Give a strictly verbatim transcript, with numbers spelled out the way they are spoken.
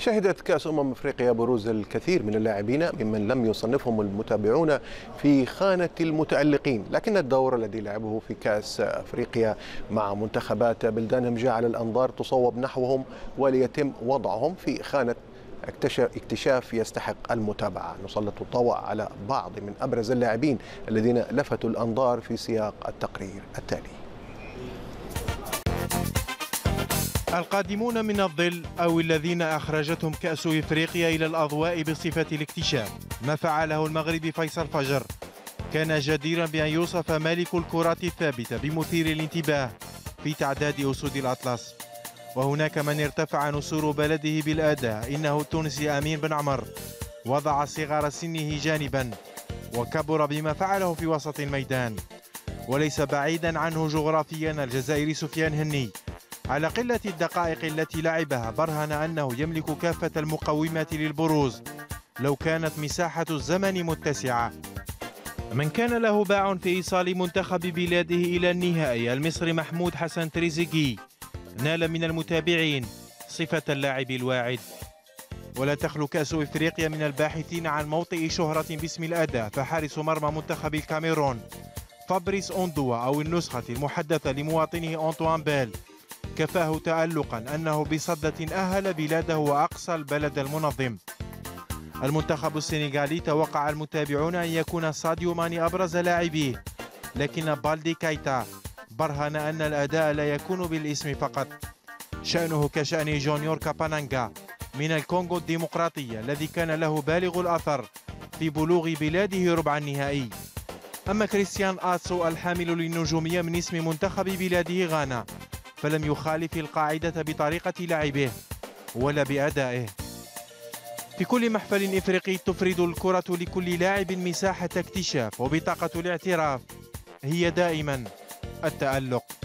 شهدت كأس أمم أفريقيا بروز الكثير من اللاعبين ممن لم يصنفهم المتابعون في خانة المتألقين، لكن الدور الذي لعبه في كأس أفريقيا مع منتخبات بلدانهم جعل الأنظار تصوب نحوهم وليتم وضعهم في خانة اكتشاف يستحق المتابعة. نسلط الضوء على بعض من أبرز اللاعبين الذين لفتوا الأنظار في سياق التقرير التالي. القادمون من الظل أو الذين أخرجتهم كأس إفريقيا إلى الأضواء بصفة الاكتشاف، ما فعله المغربي فيصل فجر كان جديرا بأن يوصف مالك الكرات الثابتة بمثير الانتباه في تعداد أسود الأطلس. وهناك من ارتفع نسور بلده بالأداء، إنه التونسي أمين بن عمر وضع صغر سنه جانبا وكبر بما فعله في وسط الميدان. وليس بعيدا عنه جغرافيا الجزائري سفيان هني، على قلة الدقائق التي لعبها برهن أنه يملك كافة المقومات للبروز لو كانت مساحة الزمن متسعة. من كان له باع في إيصال منتخب بلاده إلى النهائي المصري محمود حسن تريزيجي نال من المتابعين صفة اللاعب الواعد. ولا تخلو كأس إفريقيا من الباحثين عن موطئ شهرة باسم الأداء، فحارس مرمى منتخب الكاميرون فابريس أوندوا أو النسخة المحدثة لمواطنه أنطوان بيل كفاه تألقا أنه بصدة أهل بلاده وأقصى البلد المنظم. المنتخب السنغالي توقع المتابعون أن يكون ساديو ماني أبرز لاعبيه، لكن بالدي كايتا برهن أن الأداء لا يكون بالاسم فقط، شأنه كشأن جونيور كابانانغا من الكونغو الديمقراطية الذي كان له بالغ الأثر في بلوغ بلاده ربع النهائي. أما كريستيان آتسو الحامل للنجومية من اسم منتخب بلاده غانا فلم يخالف القاعدة بطريقة لعبه ولا بأدائه. في كل محفل إفريقي تفرد الكرة لكل لاعب مساحة اكتشاف، وبطاقة الاعتراف هي دائما التألق.